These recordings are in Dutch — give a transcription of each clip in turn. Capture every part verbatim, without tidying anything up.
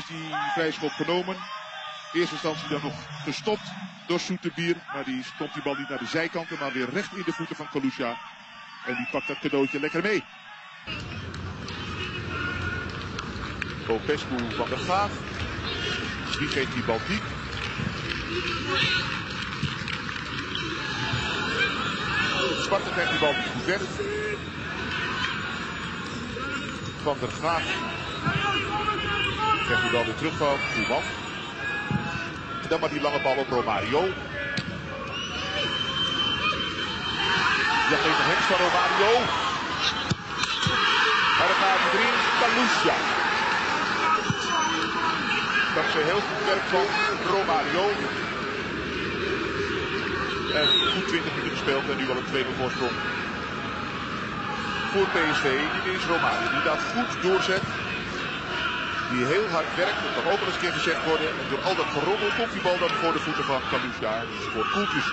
is die vrije schop genomen. In eerste instantie dan nog gestopt door Soeterbier. Maar die komt die bal niet naar de zijkanten, maar weer recht in de voeten van Kalusha. En die pakt dat cadeautje lekker mee. Popescu van der Gaag. Die geeft die bal diep. Sparta krijgt die bal niet goed weg. Van der Graaf krijgt die bal weer terug van Koeman. En dan maar die lange bal op Romario. Ja, even de hengst van Romario. Maar dan gaat hij erin. Kalusha. Dankzij heel goed werk van Romario. En goed twintig minuten gespeeld en nu al een tweede voorsprong voor P S V. Dit is Romario die dat goed doorzet. Die heel hard werkt, dat kan ook wel eens een keer gezegd worden. En door al dat gerommel komt die bal dan voor de voeten van Kalusha. Die scoort koeltjes.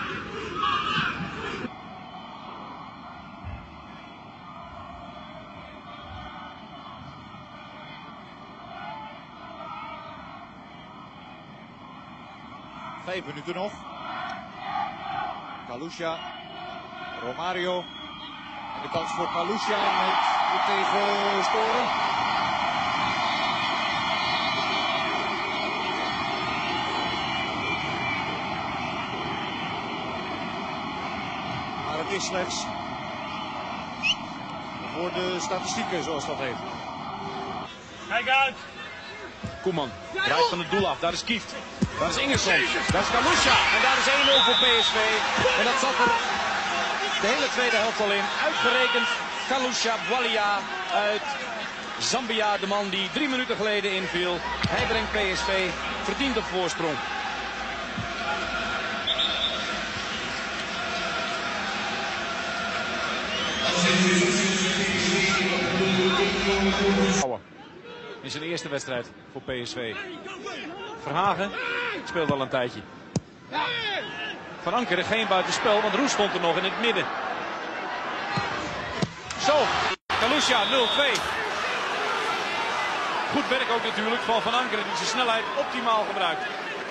Vijf minuten nog. Kalusha, Romario. En de kans voor Kalusha met de tegenscoren. Maar het is slechts voor de statistieken, zoals dat heet. Kijk uit! Koeman draait van het doel af. Daar is Kieft. Daar is Ingersson. Daar is Kalusha. En daar is één nul voor P S V. En dat zat er de hele tweede helft al in. Uitgerekend Kalusha Bwalia uit Zambia. De man die drie minuten geleden inviel. Hij brengt P S V verdiend op voorsprong. In zijn eerste wedstrijd voor P S V. Verhagen speelt al een tijdje. Van Ankeren geen buitenspel, want Roes stond er nog in het midden. Zo, Kalusha nul twee. Goed werk ook natuurlijk van Van Ankeren die zijn snelheid optimaal gebruikt.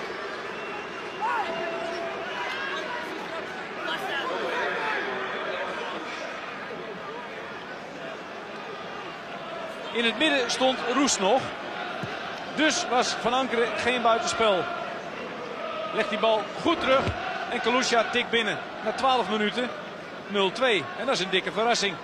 In het midden stond Roes nog. Dus was Van Ankeren geen buitenspel. Legt die bal goed terug. En Kalusha tikt binnen. Na twaalf minuten nul twee. En dat is een dikke verrassing.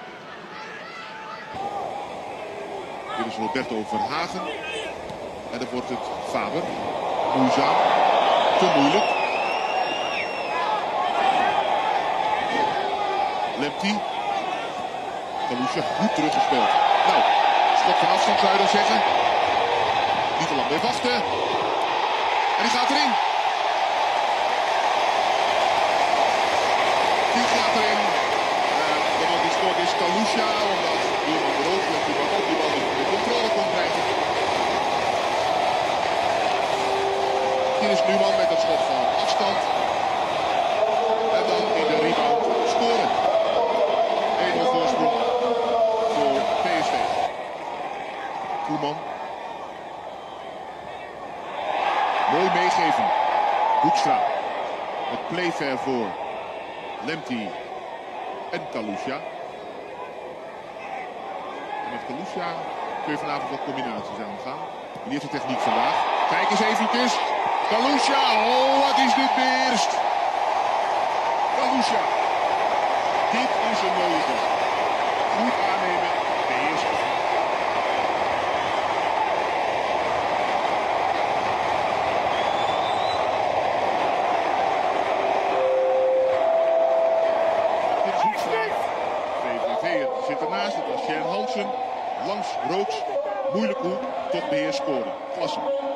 Dit is Roberto Verhagen. En dan wordt het Faber. Moeizaam. Te moeilijk. Lemty. Kalusha goed teruggespeeld. Nou, schot van afstand zou je dan zeggen. Niet te lang mee wachten. En die gaat erin. Die gaat erin. Uh, de man die scoort is Kalusha. Omdat doelman de Rood die bal ook die bal de controle kon krijgen. Hier is Numan met dat schot van afstand. En dan in de rebound scoren. één nul voorsprong voor P S V. Koeman. Mooi meegeven. Hoekstra. Het playfair voor Lemty en Kalusha. En met Kalusha kun je vanavond wat combinaties aangaan. Die heeft de techniek vandaag. Kijk eens eventjes. Kalusha. Oh, wat is dit beheerst. Kalusha. Dit is een mooie goal. Goed aannemen. Beheersen. Zit ernaast, het was Sjen Hansen. Langs Rooks, moeilijk hoek, toch beheer scoren. Klasse.